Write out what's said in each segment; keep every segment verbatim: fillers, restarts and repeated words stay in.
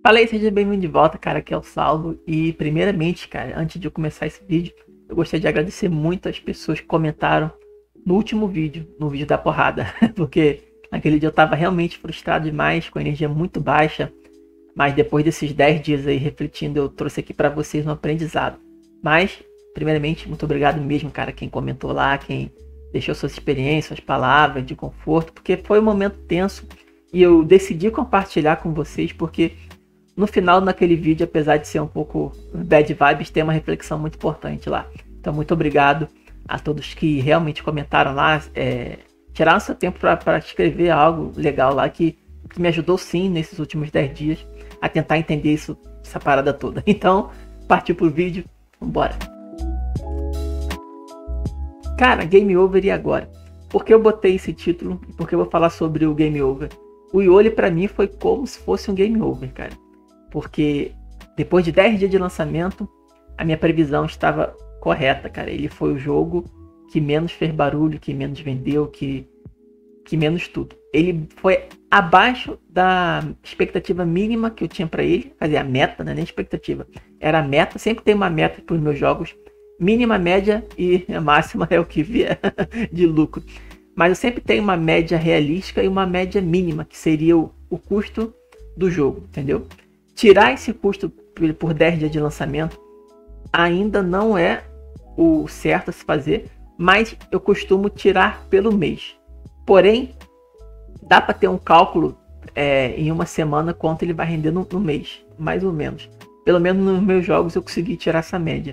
Fala aí, seja bem-vindo de volta, cara, aqui é o Salvo. E primeiramente, cara, antes de eu começar esse vídeo, eu gostaria de agradecer muito as pessoas que comentaram no último vídeo, no vídeo da porrada. Porque naquele dia eu tava realmente frustrado demais, com a energia muito baixa. Mas depois desses dez dias aí refletindo, eu trouxe aqui pra vocês um aprendizado. Mas, primeiramente, muito obrigado mesmo, cara, quem comentou lá, quem deixou suas experiências, suas palavras de conforto. Porque foi um momento tenso e eu decidi compartilhar com vocês porque... no final, naquele vídeo, apesar de ser um pouco bad vibes, tem uma reflexão muito importante lá. Então, muito obrigado a todos que realmente comentaram lá. É, tiraram seu tempo para escrever algo legal lá que, que me ajudou sim nesses últimos dez dias a tentar entender isso, essa parada toda. Então, partiu pro vídeo. Vambora. Cara, Game Over e agora? Por que eu botei esse título? E por que eu vou falar sobre o Game Over? O Yoli pra mim foi como se fosse um Game Over, cara. Porque depois de dez dias de lançamento, a minha previsão estava correta, cara. Ele foi o jogo que menos fez barulho, que menos vendeu, que, que menos tudo. Ele foi abaixo da expectativa mínima que eu tinha para ele. Quer dizer, a meta, não é nem expectativa. Era a meta, sempre tem uma meta para os meus jogos. Mínima, média e a máxima é o que vier de lucro. Mas eu sempre tenho uma média realística e uma média mínima, que seria o, o custo do jogo, entendeu? Tirar esse custo por dez dias de lançamento ainda não é o certo a se fazer, mas eu costumo tirar pelo mês. Porém, dá para ter um cálculo é, em uma semana quanto ele vai render no, no mês, mais ou menos. Pelo menos nos meus jogos eu consegui tirar essa média.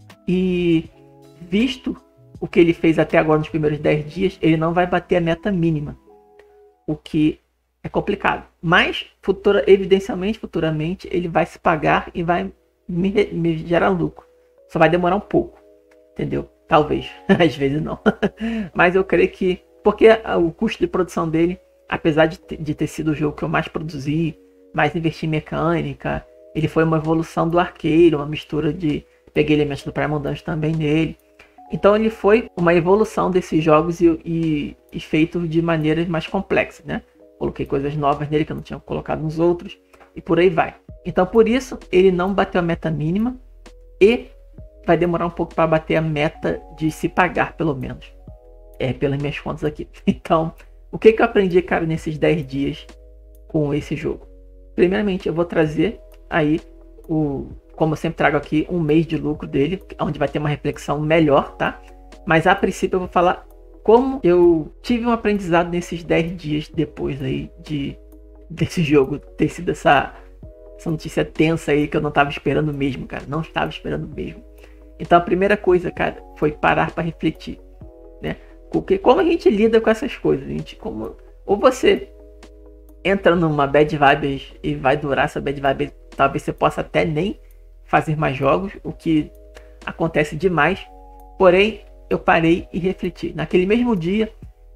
E visto o que ele fez até agora nos primeiros dez dias, ele não vai bater a meta mínima. O que... é complicado, mas futura, evidencialmente, futuramente, ele vai se pagar e vai me, me gerar lucro. Só vai demorar um pouco, entendeu? Talvez, às vezes não. Mas eu creio que, porque o custo de produção dele, apesar de, de ter sido o jogo que eu mais produzi, mais investi em mecânica, ele foi uma evolução do arqueiro, uma mistura de... peguei elementos do Primal Dungeon também nele. Então ele foi uma evolução desses jogos e, e, e feito de maneiras mais complexas, né? Coloquei coisas novas nele que eu não tinha colocado nos outros. E por aí vai. Então por isso ele não bateu a meta mínima. E vai demorar um pouco para bater a meta de se pagar pelo menos. É, pelas minhas contas aqui. Então o que, que eu aprendi, cara, nesses dez dias com esse jogo? Primeiramente eu vou trazer aí o... como eu sempre trago aqui, um mês de lucro dele. Onde vai ter uma reflexão melhor, tá? Mas a princípio eu vou falar... como eu tive um aprendizado nesses dez dias depois aí de desse jogo ter sido essa, essa notícia tensa aí que eu não estava esperando mesmo, cara. Não estava esperando mesmo. Então a primeira coisa, cara, foi parar para refletir, né? Porque como a gente lida com essas coisas? A gente, como, ou você entra numa bad vibes e vai durar essa bad vibe, talvez você possa até nem fazer mais jogos, o que acontece demais. Porém, eu parei e refleti. Naquele mesmo dia,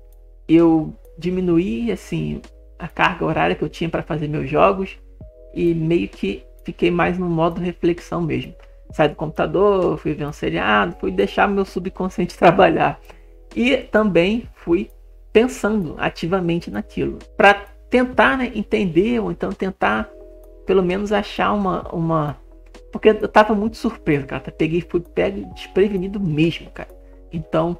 eu diminuí assim a carga horária que eu tinha para fazer meus jogos e meio que fiquei mais no modo reflexão mesmo. Saí do computador, fui ver um seriado, fui deixar meu subconsciente trabalhar. E também fui pensando ativamente naquilo, para tentar, né, entender, ou então tentar pelo menos achar uma... uma... porque eu tava muito surpreso, cara. Peguei, fui pego desprevenido mesmo, cara. Então,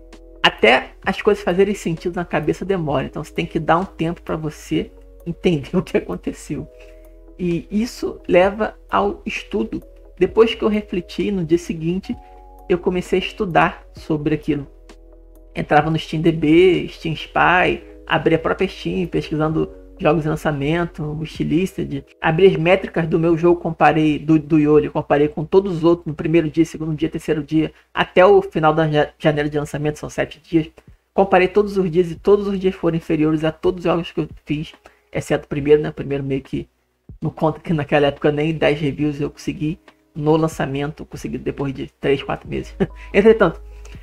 até as coisas fazerem sentido na cabeça demora. Então, você tem que dar um tempo para você entender o que aconteceu. E isso leva ao estudo. Depois que eu refleti, no dia seguinte, eu comecei a estudar sobre aquilo. Entrava no SteamDB, Steam Spy, abria a própria Steam, pesquisando jogos de lançamento, Wishlist, abri as métricas do meu jogo, comparei do, do Yoli, comparei com todos os outros no primeiro dia, segundo dia, terceiro dia, até o final da janela de lançamento, são sete dias. Comparei todos os dias e todos os dias foram inferiores a todos os jogos que eu fiz, exceto o primeiro, né? O primeiro meio que não conta que naquela época nem dez reviews eu consegui no lançamento, consegui depois de três, quatro meses. Entretanto,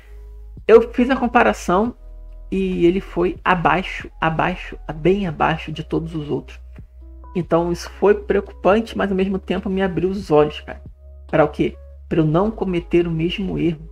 eu fiz a comparação e ele foi abaixo, abaixo, bem abaixo de todos os outros. Então isso foi preocupante, mas ao mesmo tempo me abriu os olhos, cara. Para o quê? Para eu não cometer o mesmo erro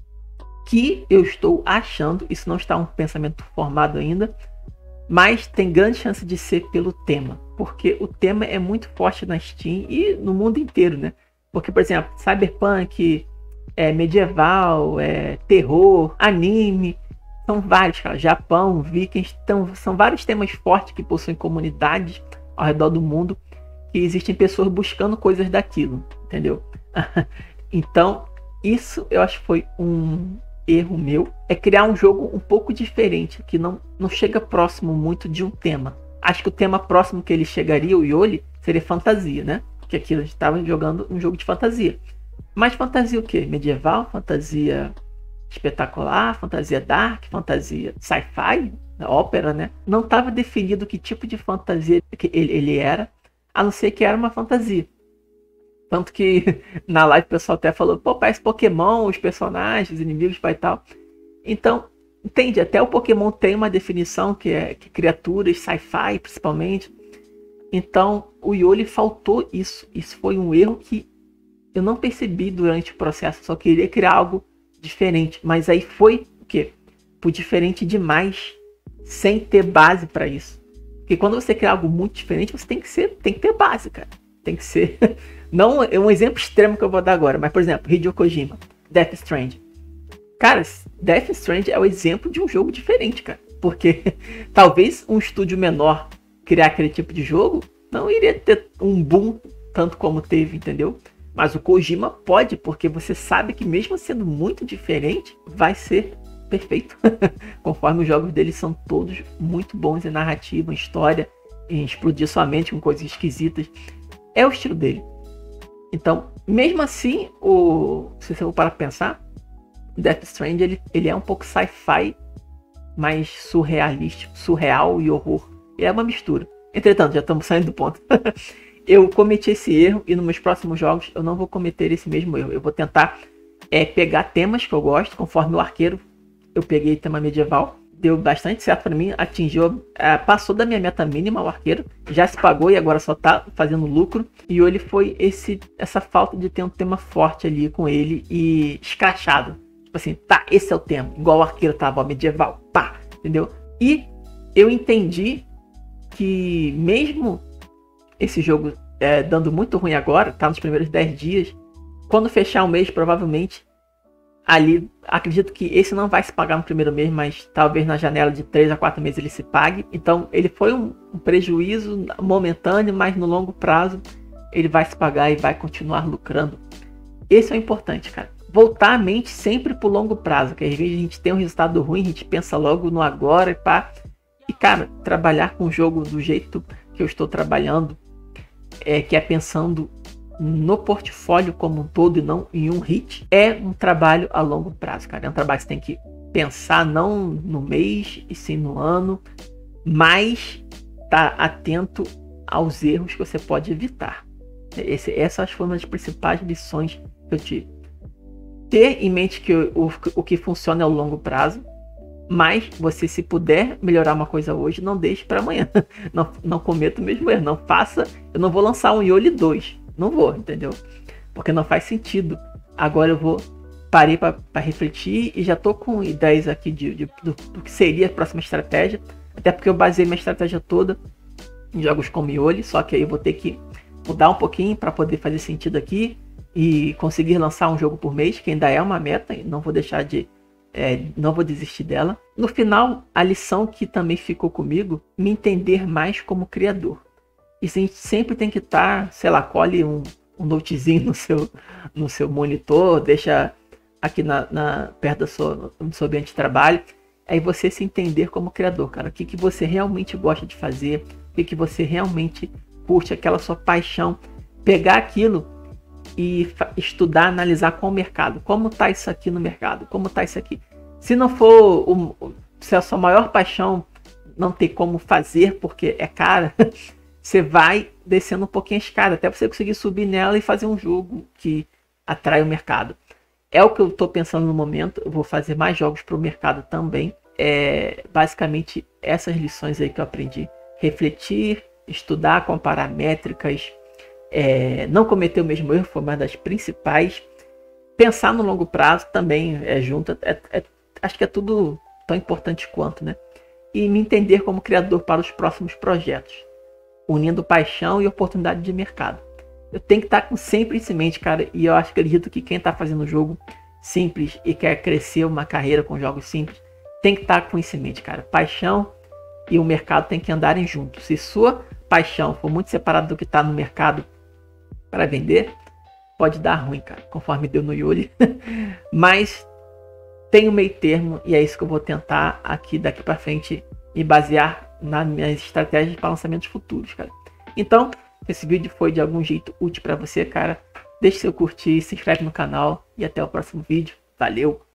que eu estou achando. Isso não está um pensamento formado ainda, mas tem grande chance de ser pelo tema. porque o tema é muito forte na Steam e no mundo inteiro, né? Porque, por exemplo, cyberpunk, é, medieval, é, terror, anime, são vários, cara. Japão, vikings, então, são vários temas fortes que possuem comunidades ao redor do mundo, que existem pessoas buscando coisas daquilo, entendeu? Então, isso eu acho que foi um erro meu, é criar um jogo um pouco diferente, que não, não chega próximo muito de um tema. Acho que o tema próximo que ele chegaria, o Yoli, seria fantasia, né? Porque aqui a gente estava jogando um jogo de fantasia. Mas fantasia o quê? Medieval, fantasia espetacular, fantasia dark, fantasia sci-fi, ópera, né? Não estava definido que tipo de fantasia que ele, ele era, a não ser que era uma fantasia. Tanto que na live o pessoal até falou, pô, parece Pokémon, os personagens, os inimigos e tal. Então, entende? Até o Pokémon tem uma definição que é que criaturas, sci-fi principalmente. Então, o Yoli faltou isso. Isso foi um erro que eu não percebi durante o processo. Só queria criar algo diferente. Mas aí foi o quê? Por diferente demais, sem ter base para isso. Porque quando você cria algo muito diferente, você tem que ser, tem que ter base, cara. Tem que ser... Não é um exemplo extremo que eu vou dar agora, mas, por exemplo, Hideo Kojima, Death Stranding. Cara, Death Stranding é o exemplo de um jogo diferente, cara. Porque talvez um estúdio menor criar aquele tipo de jogo não iria ter um boom tanto como teve, entendeu? Mas o Kojima pode, porque você sabe que mesmo sendo muito diferente, vai ser perfeito. Conforme os jogos dele são todos muito bons em narrativa, em história, em explodir sua mente com coisas esquisitas. É o estilo dele. Então, mesmo assim, o, se você for parar pra pensar, Death Stranding ele, ele é um pouco sci-fi, mais surrealístico, surreal e horror. Ele é uma mistura. Entretanto, já estamos saindo do ponto. Eu cometi esse erro e nos meus próximos jogos eu não vou cometer esse mesmo erro. Eu vou tentar é, pegar temas que eu gosto, conforme o Arqueiro. Eu peguei tema medieval. Deu bastante certo para mim, atingiu, é, passou da minha meta mínima o Arqueiro, já se pagou e agora só tá fazendo lucro. E ele foi esse, essa falta de ter um tema forte ali com ele e escrachado. Tipo assim, tá, esse é o tema, igual o Arqueiro tava, ó, medieval, pá, entendeu? E eu entendi que mesmo esse jogo é, dando muito ruim agora, tá nos primeiros dez dias, quando fechar o mês, provavelmente, ali, acredito que esse não vai se pagar no primeiro mês, mas talvez na janela de três a quatro meses ele se pague. Então ele foi um, um prejuízo momentâneo, mas no longo prazo ele vai se pagar e vai continuar lucrando. Esse é o importante, cara. Voltar a mente sempre pro longo prazo, que às vezes a gente tem um resultado ruim, a gente pensa logo no agora e pá. E cara, trabalhar com o jogo do jeito que eu estou trabalhando, é, que é pensando no portfólio como um todo e não em um hit, é um trabalho a longo prazo, cara. É um trabalho que você tem que pensar não no mês e sim no ano, mas tá atento aos erros que você pode evitar. Esse, essa acho que foi uma das principais lições que eu tive. Ter em mente que o, o, o que funciona é o longo prazo, mas você, se puder melhorar uma coisa hoje, não deixe para amanhã. Não, não cometa o mesmo erro. Não faça. Eu não vou lançar um Yoli dois. Não vou, entendeu? Porque não faz sentido. Agora eu vou parei para refletir e já tô com ideias aqui de, de, do, do que seria a próxima estratégia. Até porque eu baseei minha estratégia toda em jogos como Yoli, só que aí eu vou ter que mudar um pouquinho para poder fazer sentido aqui e conseguir lançar um jogo por mês, que ainda é uma meta e não vou deixar de é, não vou desistir dela. No final, a lição que também ficou comigo, me entender mais como criador. E a gente sempre tem que estar, tá, sei lá, colhe um, um notezinho no seu, no seu monitor, deixa aqui na, na, perto da sua, do seu ambiente de trabalho. Aí você se entender como criador, cara. O que, que você realmente gosta de fazer, o que, que você realmente curte, aquela sua paixão. Pegar aquilo e estudar, analisar com o mercado. Como tá isso aqui no mercado? Como tá isso aqui? Se não for, o, se a sua maior paixão não tem como fazer porque é cara, você vai descendo um pouquinho a escada até você conseguir subir nela e fazer um jogo que atrai o mercado. É o que eu estou pensando no momento. Eu vou fazer mais jogos para o mercado também. É basicamente essas lições aí que eu aprendi. Refletir, estudar, comparar métricas, é, não cometer o mesmo erro, foi uma das principais. Pensar no longo prazo também é junto. É, é, acho que é tudo tão importante quanto, né? E me entender como criador para os próximos projetos. unindo paixão e oportunidade de mercado. Eu tenho que estar com sempre isso em mente, cara, e eu acho, acredito que quem está fazendo um jogo simples e quer crescer uma carreira com jogos simples, tem que estar com isso em mente, cara. Paixão e o mercado tem que andarem juntos. Se sua paixão for muito separada do que está no mercado para vender, pode dar ruim, cara, conforme deu no Yoli. Mas tem um meio termo e é isso que eu vou tentar aqui daqui para frente me basear nas minhas estratégias para lançamentos futuros, cara. Então, se esse vídeo foi de algum jeito útil para você, cara, deixe seu curtir, se inscreve no canal e até o próximo vídeo. Valeu!